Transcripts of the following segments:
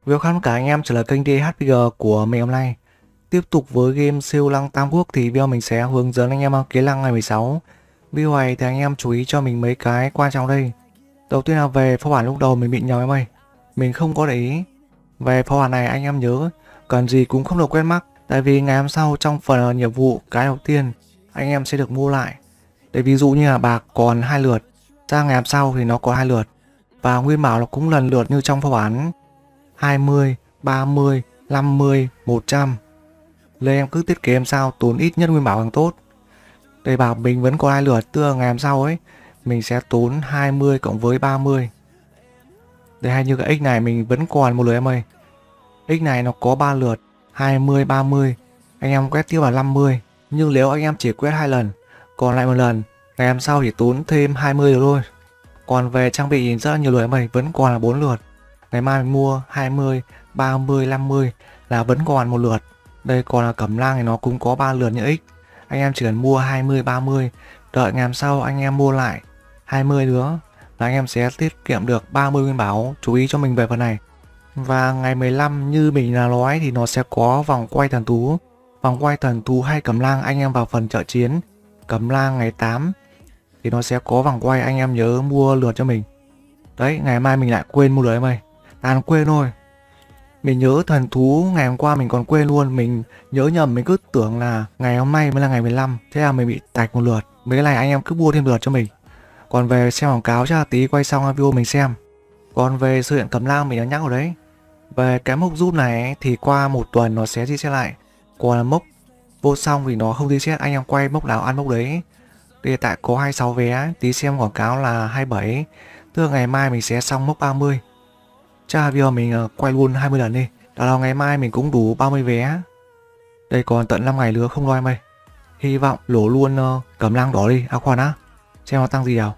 Welcome cả anh em trở lại kênh DHPG của mình hôm nay. Tiếp tục với game siêu lăng Tam Quốc thì video mình sẽ hướng dẫn anh em kế lăng ngày 16. Video này thì anh em chú ý cho mình mấy cái quan trọng đây. Đầu tiên là về phó bản lúc đầu mình bị nhầm em ơi. Mình không có để ý. Về phó bản này anh em nhớ cần gì cũng không được quét mắc. Tại vì ngày hôm sau trong phần nhiệm vụ cái đầu tiên anh em sẽ được mua lại. Để ví dụ như là bạc còn 2 lượt, sang ngày hôm sau thì nó có 2 lượt. Và nguyên bảo nó cũng lần lượt như trong phó bản 20, 30, 50, 100. Lên em cứ thiết kế em sao tốn ít nhất nguyên bảo càng tốt. Đây bảo mình vẫn có 2 lượt, tức là ngày hôm sau ấy mình sẽ tốn 20 cộng với 30. Đây hay như cái x này mình vẫn còn một lượt em ơi. X này nó có 3 lượt, 20, 30. Anh em quét tiếp vào 50. Nhưng nếu anh em chỉ quét 2 lần, còn lại một lần, ngày hôm sau chỉ tốn thêm 20 được thôi. Còn về trang bị rất là nhiều lượt em ơi, vẫn còn là 4 lượt. Ngày mai mình mua 20, 30, 50 là vẫn còn một lượt. Đây còn là cẩm lang thì nó cũng có 3 lượt như x. Anh em chỉ cần mua 20, 30. Đợi ngày hôm sau anh em mua lại 20 nữa là anh em sẽ tiết kiệm được 30 nguyên bảo. Chú ý cho mình về phần này. Và ngày 15 như mình đã nói thì nó sẽ có vòng quay thần thú. Vòng quay thần thú hay cẩm lang anh em vào phần chợ chiến. Cẩm lang ngày 8 thì nó sẽ có vòng quay, anh em nhớ mua lượt cho mình. Đấy, ngày mai mình lại quên mua lượt em ơi. Toàn quên thôi. Mình nhớ thần thú ngày hôm qua mình còn quên luôn. Mình nhớ nhầm, mình cứ tưởng là ngày hôm nay mới là ngày 15. Thế là mình bị tạch một lượt. Mấy cái này anh em cứ mua thêm lượt cho mình. Còn về xem quảng cáo chắc là tí quay xong video mình xem. Còn về sự hiện cẩm lang mình đã nhắc rồi đấy. Về cái mốc rút này thì qua một tuần nó sẽ reset lại. Còn là mốc vô xong thì nó không reset, anh em quay mốc nào ăn mốc đấy. Hiện tại có 26 vé, tí xem quảng cáo là 27. Tức là ngày mai mình sẽ xong mốc 30. Chắc là video mình quay luôn 20 lần đi. Đó là ngày mai mình cũng đủ 30 vé. Đây còn tận 5 ngày nữa không lo em ơi. Hy vọng lỗ luôn cẩm lang đỏ đi. À khoan á, xem nó tăng gì nào.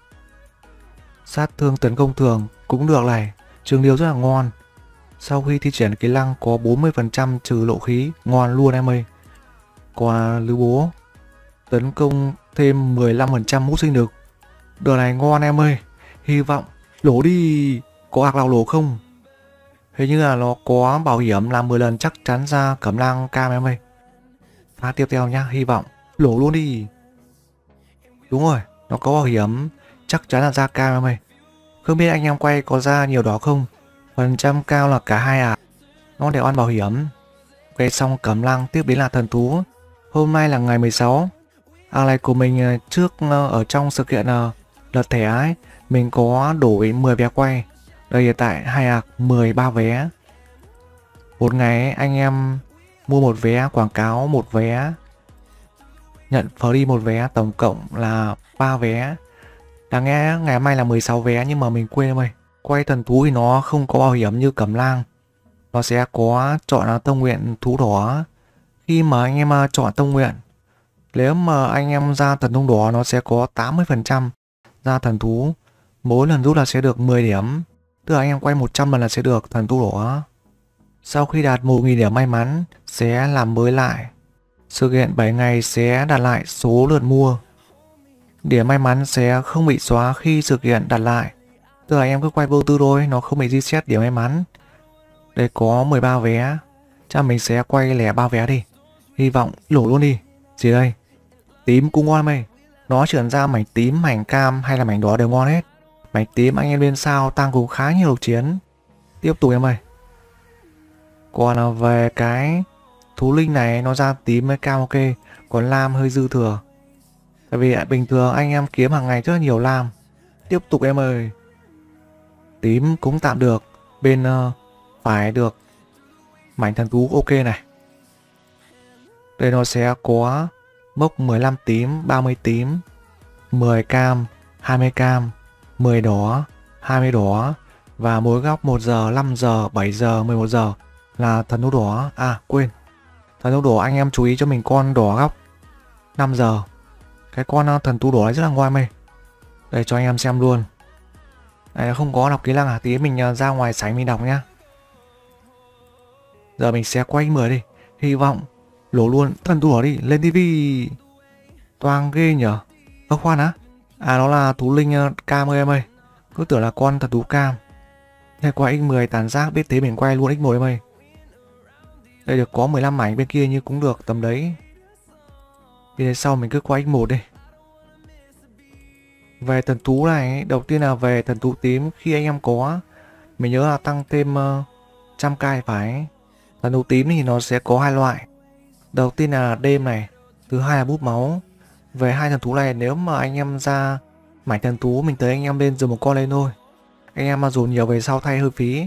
Sát thương tấn công thường cũng được này. Trường điều rất là ngon. Sau khi thi triển cái lăng có 40% trừ lộ khí. Ngon luôn em ơi. Còn lưới bố tấn công thêm 15% hút sinh lực. Đợt này ngon em ơi. Hy vọng lỗ đi. Có ạc nào lỗ không? Hình như là nó có bảo hiểm là 10 lần chắc chắn ra cẩm lang cam em ơi. Phá tiếp theo nhá, hy vọng lỗ luôn đi. Đúng rồi, nó có bảo hiểm chắc chắn là ra cam em ơi. Không biết anh em quay có ra nhiều đó không? Phần trăm cao là cả hai à. Nó đều ăn bảo hiểm. Quay xong cẩm lang tiếp đến là thần thú. Hôm nay là ngày 16. Này của mình trước ở trong sự kiện lật thẻ ấy, mình có đổi 10 vé quay. Đây hiện tại 2 ạc 13 vé. Một ngày ấy, anh em mua một vé, quảng cáo một vé, nhận free một vé, tổng cộng là 3 vé. Đáng nghe ngày mai là 16 vé nhưng mà mình quên em ơi. Quay thần thú thì nó không có bảo hiểm như cẩm lang. Nó sẽ có chọn là tông nguyện thú đỏ. Khi mà anh em chọn tông nguyện, nếu mà anh em ra thần thông đỏ nó sẽ có 80% ra thần thú. Mỗi lần rút là sẽ được 10 điểm. Tức là anh em quay 100 lần là sẽ được thần thú đỏ. Sau khi đạt 1000 điểm may mắn sẽ làm mới lại. Sự kiện 7 ngày sẽ đặt lại số lượt mua. Điểm may mắn sẽ không bị xóa khi sự kiện đặt lại. Tức là anh em cứ quay vô tư thôi, nó không bị reset điểm may mắn. Đây có 13 vé. Chắc mình sẽ quay lẻ 3 vé đi. Hy vọng lỗ luôn đi. Gì đây? Tím cũng ngon mày. Nó chuyển ra mảnh tím, mảnh cam hay là mảnh đỏ đều ngon hết. Mảnh tím anh em lên sao tăng cũng khá nhiều độc chiến. Tiếp tục em ơi. Còn về cái thú linh này nó ra tím với cam ok. Còn lam hơi dư thừa. Tại vì bình thường anh em kiếm hàng ngày rất là nhiều lam. Tiếp tục em ơi. Tím cũng tạm được. Bên phải được mảnh thần thú ok này. Đây nó sẽ có mốc 15 tím, 30 tím, 10 cam, 20 cam, 10 đỏ, 20 đỏ. Và mỗi góc 1 giờ, 5 giờ, 7 giờ, 11 giờ là thần thú đỏ. À quên, thần thú đỏ anh em chú ý cho mình con đỏ góc 5 giờ. Cái con thần thú đỏ ấy rất là ngon mày. Đây cho anh em xem luôn. Đây không có đọc kỹ năng à, tí mình ra ngoài sảnh mình đọc nhá. Giờ mình sẽ quay 10 đi. Hy vọng lỗ luôn thần thú đỏ đi, lên tivi. Toang ghê nhở. Ơ khoan á. À nó là thú linh cam ơi em ơi. Cứ tưởng là con thần thú cam. Đây qua x10 tàn giác, biết thế mình quay luôn x1 em ơi. Đây được có 15 mảnh, bên kia như cũng được tầm đấy. Thì sau mình cứ qua x1 đi. Về thần thú này, đầu tiên là về thần thú tím, khi anh em có, mình nhớ là tăng thêm 100k phải. Thần thú tím thì nó sẽ có hai loại. Đầu tiên là đêm này, thứ hai là bút máu. Về hai thần thú này, nếu mà anh em ra mảnh thần thú, mình tới anh em lên dùng một con lên thôi. Anh em mà dồn nhiều về sau thay hơi phí.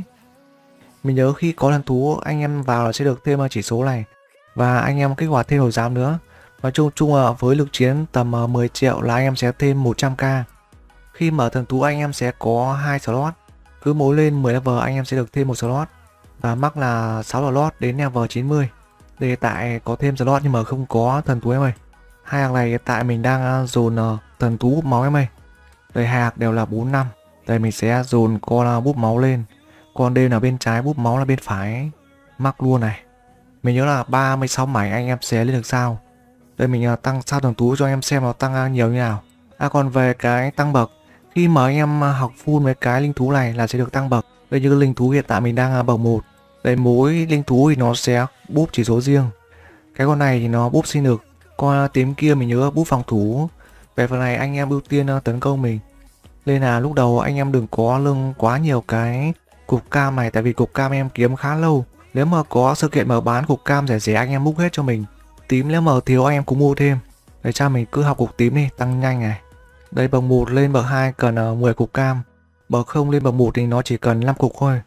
Mình nhớ khi có thần thú, anh em vào là sẽ được thêm chỉ số này. Và anh em kích hoạt thêm hồi giám nữa. Nói chung là với lực chiến tầm 10 triệu là anh em sẽ thêm 100k. Khi mở thần thú anh em sẽ có 2 slot. Cứ mỗi lên 10 level anh em sẽ được thêm một slot. Và mắc là 6 slot đến level 90. Đây hiện tại có thêm slot nhưng mà không có thần thú em ơi. Hai hạc này hiện tại mình đang dồn thần thú bút máu em ơi. Đây hai hạc đều là 45. Đây mình sẽ dồn con bút máu lên. Còn đây là bên trái, bút máu là bên phải. Mắc luôn này. Mình nhớ là 36 mảnh anh em sẽ lên được sao. Đây mình tăng sao thần thú cho anh em xem nó tăng nhiều như nào. Còn về cái tăng bậc, khi mà anh em học full mấy cái linh thú này là sẽ được tăng bậc. Đây như linh thú hiện tại mình đang bậc 1. Đây mỗi linh thú thì nó sẽ búp chỉ số riêng. Cái con này thì nó búp sinh lực. Con tím kia mình nhớ búp phòng thủ. Về phần này anh em ưu tiên tấn công mình. Nên là lúc đầu anh em đừng có lưng quá nhiều cái cục cam này, tại vì cục cam em kiếm khá lâu. Nếu mà có sự kiện mở bán cục cam rẻ rẻ anh em múc hết cho mình. Tím nếu mà thiếu anh em cũng mua thêm. Để cho mình cứ học cục tím đi, tăng nhanh này. Đây bậc 1 lên bậc 2 cần 10 cục cam. Bậc 0 lên bậc 1 thì nó chỉ cần 5 cục thôi.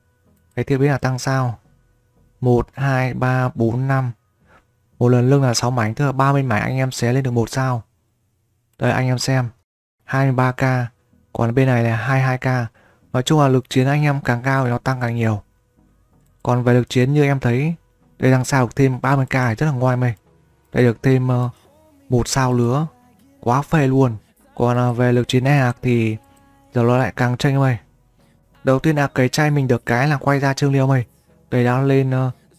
Cái tiếp đến là tăng sao. 1, 2, 3, 4, 5. Một lần lưng là 6 mảnh, tức là 30 mảnh anh em sẽ lên được 1 sao. Đây anh em xem. 23k. Còn bên này là 22k. Nói chung là lực chiến anh em càng cao thì nó tăng càng nhiều. Còn về lực chiến như em thấy, đây đằng sau được thêm 30k rất là ngoan mày. Đây được thêm 1 sao lứa. Quá phê luôn. Còn về lực chiến e hạc thì giờ nó lại càng chênh mày. Đầu tiên là cái chai mình được cái là quay ra Trương Liêu mày. Đây đã lên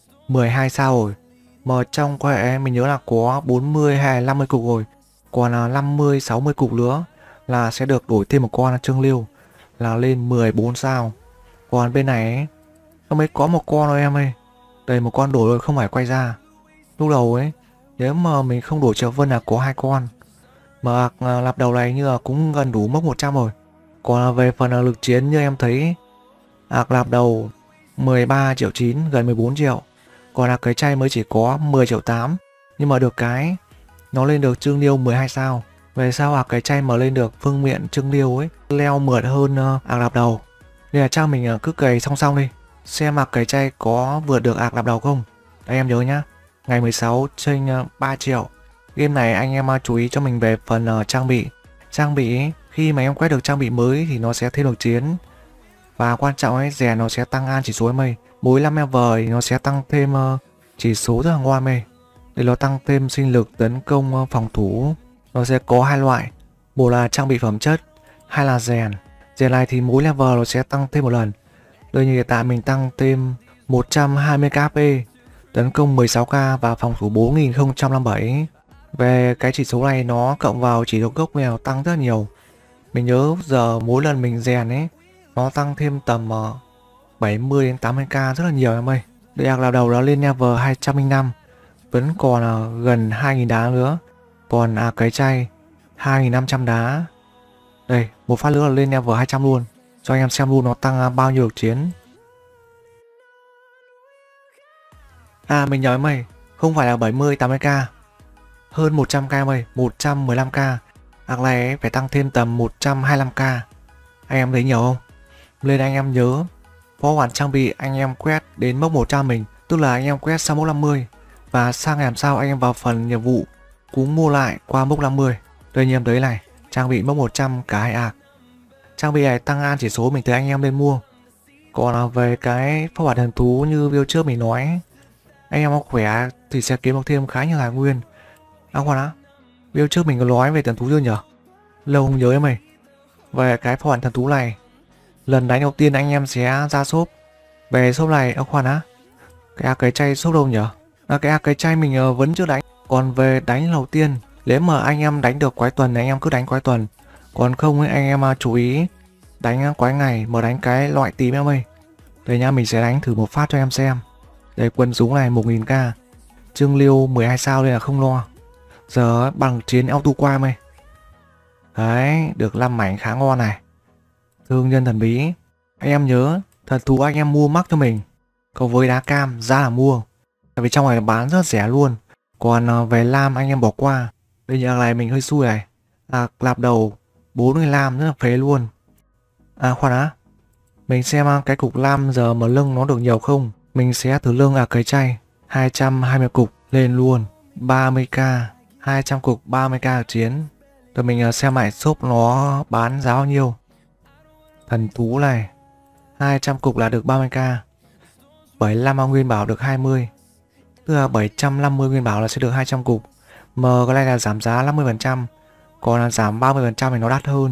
12 sao rồi. Mà trong cái hệ mình nhớ là có 40 hay 50 cục rồi. Còn 50 60 cục nữa là sẽ được đổi thêm một con Trương Liêu là lên 14 sao. Còn bên này ấy, nó mới có một con thôi em ơi. Đây một con đổi rồi không phải quay ra. Lúc đầu ấy, nếu mà mình không đổi Triệu Vân là có 2 con. Mà lạp đầu này như là cũng gần đủ mốc 100 rồi. Còn về phần lực chiến như em thấy, lạp đầu 13 triệu 9, gần 14 triệu. Còn cái chay mới chỉ có 10 triệu 8. Nhưng mà được cái nó lên được Trương Liêu 12 sao. Về sau cái chay mà lên được phương miện Trương Liêu ấy leo mượt hơn lạp đầu. Nên là chắc mình cứ cày song song đi. Xem cái chay có vượt được lạp đầu không. Đây em nhớ nhá. Ngày 16 trên 3 triệu. Game này anh em chú ý cho mình về phần trang bị. Trang bị khi mà em quét được trang bị mới thì nó sẽ thêm được chiến. Và quan trọng ấy, rèn nó sẽ tăng an chỉ số em ơi. Mỗi 5 level thì nó sẽ tăng thêm chỉ số rất là ngoan mày. Để nó tăng thêm sinh lực, tấn công, phòng thủ. Nó sẽ có hai loại. Một là trang bị phẩm chất, hai là rèn. Rèn này thì mỗi level nó sẽ tăng thêm một lần. Đây như hiện tại mình tăng thêm 120k HP, tấn công 16k và phòng thủ 4057. Về cái chỉ số này nó cộng vào chỉ số gốc mèo tăng rất nhiều. Mình nhớ giờ mỗi lần mình rèn ấy nó tăng thêm tầm 70 đến 80k rất là nhiều em ơi. Đây là đầu nó lên level 205. Vẫn còn gần 2000 đá nữa. Còn cái chay 2500 đá. Đây, một phát nữa là lên level 200 luôn. Cho anh em xem luôn nó tăng bao nhiêu lực chiến. Mình nhớ mày, không phải là 70 80k. Hơn 100k mày, 115k. Này phải tăng thêm tầm 125k. Anh em thấy nhiều không? Lên anh em nhớ phó bản trang bị anh em quét đến mốc 100 mình, tức là anh em quét sang mốc 50. Và sang ngày hôm sau anh em vào phần nhiệm vụ cũng mua lại qua mốc 50. Đây như em thấy này, trang bị mốc 100 cả hai ạc. Trang bị này tăng an chỉ số mình thấy anh em nên mua. Còn về cái phó bản thần thú như video trước mình nói, anh em khỏe thì sẽ kiếm được thêm khá nhiều tài nguyên. Khoan á, video trước mình có nói về thần thú chưa nhở? Lâu không nhớ em mày. Về cái phó bản thần thú này, lần đánh đầu tiên anh em sẽ ra shop. Về shop này, khoan á, cái chay shop đâu nhở? Cái chay mình vẫn chưa đánh. Còn về đánh đầu tiên, nếu mà anh em đánh được quái tuần thì anh em cứ đánh quái tuần. Còn không ấy, anh em chú ý Đánh quái ngày mở đánh cái loại tím em ơi. Đây nhá, mình sẽ đánh thử một phát cho em xem. Đây, quân súng này 1000k. Trương Liêu 12 sao đây là không lo. Giờ bằng chiến auto qua em ơi. Đấy, được 5 mảnh khá ngon này. Thương nhân thần bí. Anh em nhớ, thần thú anh em mua mắc cho mình. Còn với đá cam, giá là mua. Tại vì trong này bán rất rẻ luôn. Còn về lam anh em bỏ qua. Đây nhà này mình hơi xui này. Là lạp đầu 40 lam rất là phế luôn. À khoan đã. Mình xem cái cục lam giờ mà lưng nó được nhiều không. Mình sẽ thử lưng cấy chay 220 cục lên luôn. 30k 200 cục 30k chiến. Rồi mình xem lại shop nó bán giá bao nhiêu. Thần thú này 200 cục là được 30k. 75 nguyên bảo được 20. Tức là 750 nguyên bảo là sẽ được 200 cục. Mà cái này là giảm giá 50%. Còn là giảm 30% thì nó đắt hơn.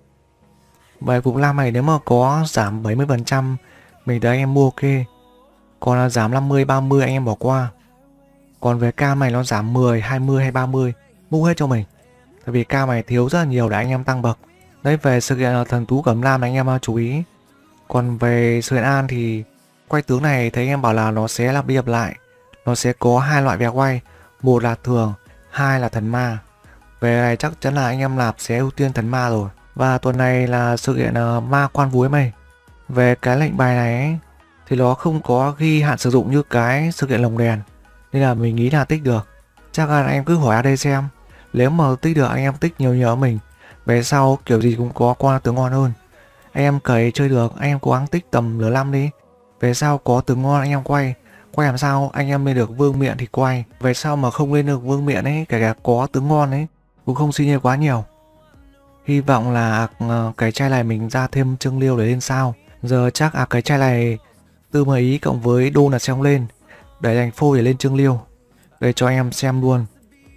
Vậy cục lam này nếu mà có giảm 70% mình thấy anh em mua ok. Còn là giảm 50-30 anh em bỏ qua. Còn về cam này nó giảm 10, 20 hay 30 mua hết cho mình. Tại vì cam này thiếu rất là nhiều để anh em tăng bậc. Đấy, về sự kiện thần thú cẩm lam anh em chú ý. Còn về sự kiện an thì quay tướng này thấy anh em bảo là nó sẽ lặp đi lặp lại. Nó sẽ có hai loại vé quay. Một là thường, hai là thần ma. Về này chắc chắn là anh em nạp sẽ ưu tiên thần ma rồi. Và tuần này là sự kiện ma quan vúi mày. Về cái lệnh bài này ấy, thì nó không có ghi hạn sử dụng như cái sự kiện lồng đèn. Nên là mình nghĩ là tích được. Chắc là anh em cứ hỏi ở đây xem. Nếu mà tích được anh em tích nhiều nhớ mình. Về sau kiểu gì cũng có con tướng ngon hơn. Anh em cày chơi được, anh em cố gắng tích tầm lửa 5 đi. Về sau có tướng ngon anh em quay. Quay làm sao anh em lên được vương miện thì quay. Về sau mà không lên được vương miện ấy, kể cả có tướng ngon ấy, cũng không suy nghĩ quá nhiều. Hy vọng là cái chai này mình ra thêm Trương Liêu để lên sao. Giờ chắc cái chai này tư mà ý cộng với đô là xem lên. Để thành phôi để lên Trương Liêu. Để cho anh em xem luôn.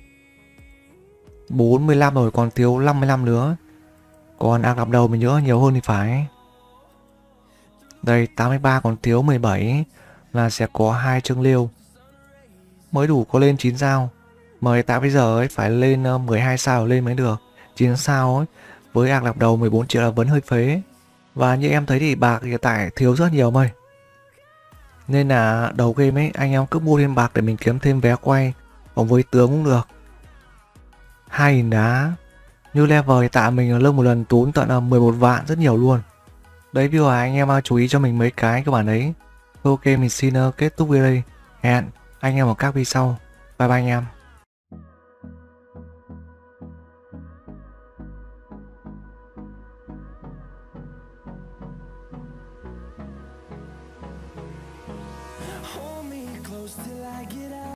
45 rồi, còn thiếu 55 nữa. Còn lạp đầu mình nhớ nhiều hơn thì phải. Đây 83 còn thiếu 17 là sẽ có 2 Trương Liêu. Mới đủ có lên 9 sao. Mà hiện tại bây giờ ấy phải lên 12 sao lên mới được. 9 sao ấy với lạp đầu 14 triệu là vẫn hơi phế. Và như em thấy thì bạc hiện tại thiếu rất nhiều mày. Nên là đầu game ấy anh em cứ mua thêm bạc để mình kiếm thêm vé quay. Còn với tướng cũng được. 2.000 đá. Như level hiện tại mình lưng một lần tốn tận 11 vạn, rất nhiều luôn. Đấy viewer anh em chú ý cho mình mấy cái các bạn đấy. Ok mình xin kết thúc video đây. Hẹn anh em ở các video sau. Bye bye anh em.